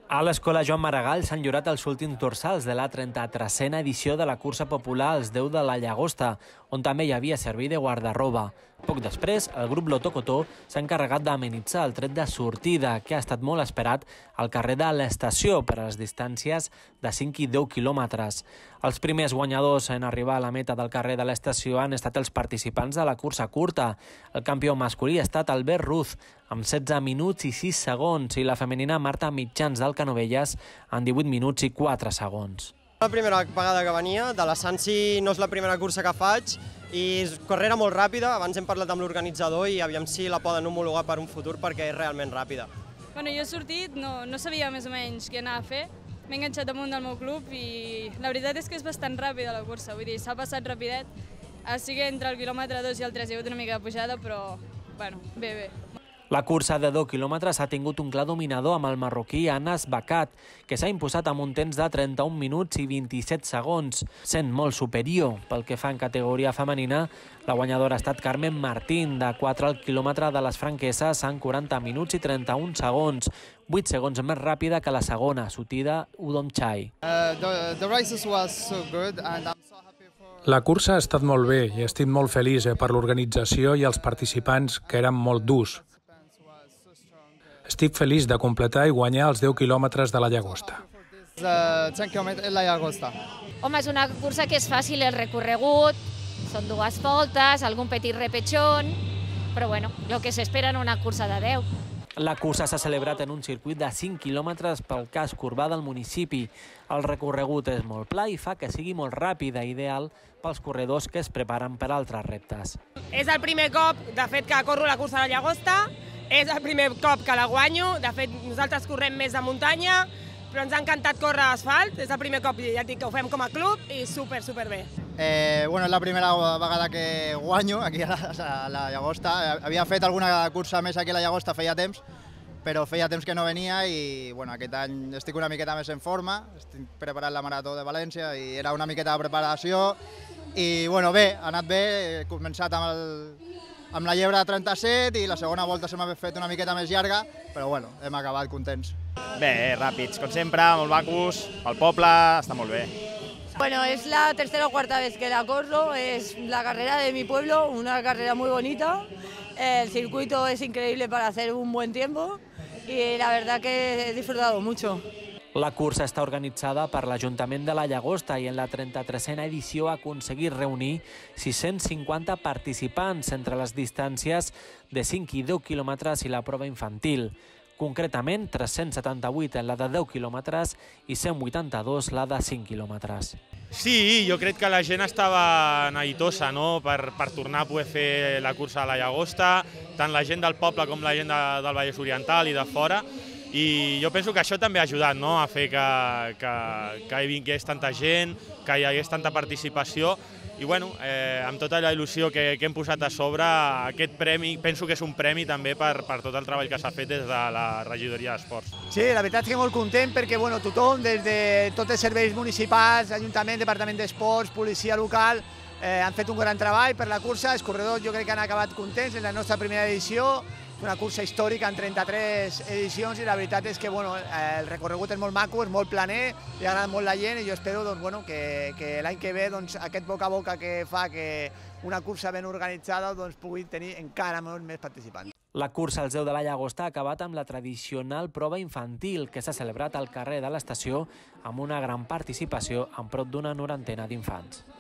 A l'Escola Joan Maragall s'han lliurat els últims dorsals de la 33a edició de la cursa popular als 10 de la Llagosta, on també hi havia servei de guardarroba. Poc després, el grup Lotocotó s'ha encarregat d'amenitzar el tret de sortida, que ha estat molt esperat al carrer de l'Estació per a les distàncies de 5 i 10 quilòmetres. Els primers guanyadors en arribar a la meta del carrer de l'Estació han estat els participants de la cursa curta. El campió masculí ha estat Albert Ruz, amb 16 minuts i 6 segons, i la femenina Marta Mitjans del Canovelles en 18 minuts i 4 segons. La primera vegada que venia, de la Sansi no és la primera cursa que faig i és carrera molt ràpida. Abans hem parlat amb l'organitzador i aviam si la poden homologar per un futur perquè és realment ràpida. Bueno, jo he sortit, no sabia més o menys què anar a fer. M'he enganxat damunt del meu club i la veritat és que és bastant ràpida la cursa, vull dir, s'ha passat rapidet. Sí que entre el quilòmetre 2 i el 3 hi ha hagut una mica de pujada, però bueno, bé. La cursa de 10 quilòmetres ha tingut un clar dominador amb el marroquí Anas Bakat, que s'ha imposat amb un temps de 31 minuts i 27 segons, sent molt superior. Pel que fa en categoria femenina, la guanyadora ha estat Carmen Martín, de 4 al quilòmetre de les Franqueses en 40 minuts i 31 segons, 8 segons més ràpida que la segona, Sutida Udomchai. La cursa ha estat molt bé i estic molt feliç per l'organització i els participants, que eren molt durs. Estic feliç de completar i guanyar els 10 quilòmetres de la Llagosta. Home, és una cursa que és fàcil, el recorregut, són 2 voltes, algun petit repechón, però bueno, el que s'espera en una cursa de 10. La cursa s'ha celebrat en un circuit de 5 quilòmetres pel casc urbà del municipi. El recorregut és molt pla i fa que sigui molt ràpida, ideal pels corredors que es preparen per altres reptes. És el primer cop, de fet, que corro la cursa de la Llagosta, és el primer cop que la guanyo, de fet, nosaltres correm més de muntanya, però ens ha encantat córrer a asfalt, és el primer cop, ja et dic, que ho fem com a club i superbé. És la primera vegada que guanyo aquí a la Llagosta. Havia fet alguna cursa més aquí a la Llagosta feia temps, però feia temps que no venia i aquest any estic una miqueta més en forma, estic preparant la Marató de València i era una miqueta de preparació i bé, ha anat bé, he començat amb la llebre de 37 i la segona volta se m'ha fet una miqueta més llarga, però hem acabat contents. Bé, ràpids, com sempre, molt macos, pel poble, està molt bé. Bueno, es la tercera o cuarta vez que la corro, es la carrera de mi pueblo, una carrera muy bonita, el circuito es increíble para hacer un buen tiempo y la verdad que he disfrutado mucho. La cursa està organitzada per l'Ajuntament de la Llagosta i en la 33a edició ha aconseguit reunir 650 participants entre les distàncies de 5 i 10 quilòmetres i la prova infantil. Concretament, 378 en la de 10 quilòmetres i 182 la de 5 quilòmetres. Sí, jo crec que la gent estava neguitosa per tornar a poder fer la cursa a la Llagosta, tant la gent del poble com la gent del Vallès Oriental i de fora, i jo penso que això també ha ajudat a fer que hi vingués tanta gent, que hi hagués tanta participació, i amb tota la il·lusió que hem posat a sobre, aquest premi penso que és un premi també per tot el treball que s'ha fet des de la regidoria d'Esports. Sí, la veritat és que molt content perquè tothom, des de tots els serveis municipals, Ajuntament, Departament d'Esports, policia local, han fet un gran treball per la cursa. Els corredors jo crec que han acabat contents en la nostra primera edició, una cursa històrica en 33 edicions i la veritat és que el recorregut és molt maco, és molt planer, li ha agradat molt la gent i jo espero que l'any que ve aquest boca a boca que fa que una cursa ben organitzada pugui tenir encara molts més participants. La cursa als 10 de la Llagosta ha acabat amb la tradicional prova infantil que s'ha celebrat al carrer de l'Estació amb una gran participació amb prop d'una 90 d'infants.